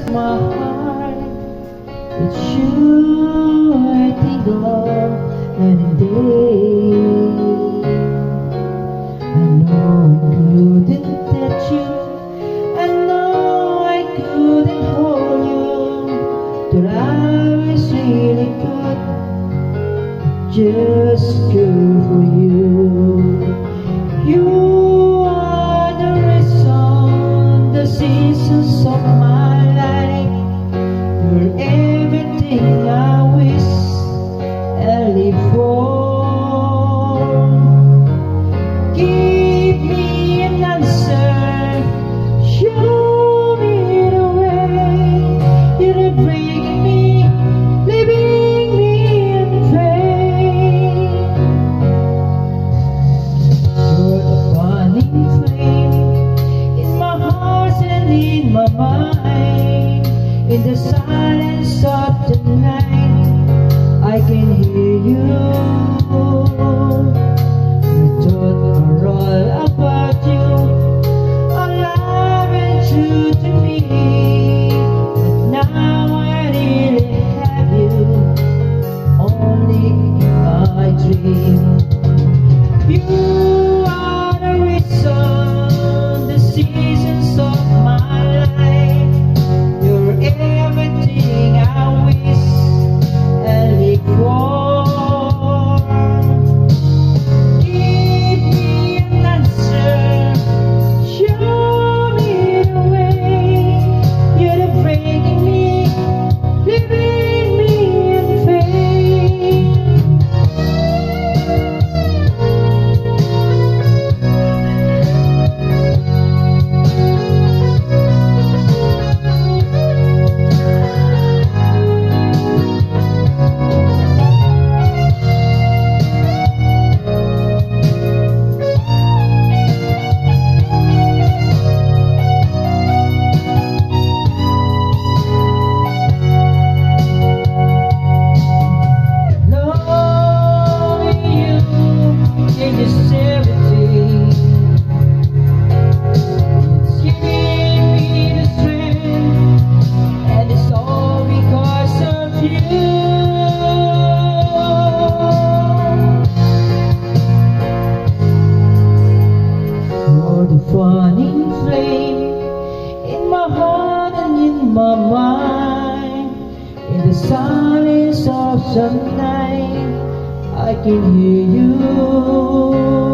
my heart. It's you I think of every day. I know I couldn't touch you, I know I couldn't hold you, but I was really good, just good for you. You are the reason, the seasons of my life. You're everything I wish I live for. Give me an answer, show me the way. You're breaking me, leaving me in pain. You're the burning flame in my heart and in my mind. In the silence of the night, I can hear you. My thoughts are all about you, alive and true to me. But now I really have you, only in my dream. You are the reason, the seasons of my life. You're everything I wish I live for. Give me an answer, show me the way. You're breaking me, leaving me in pain. Burning flame in my heart and in my mind. In the silence of some night, I can hear you.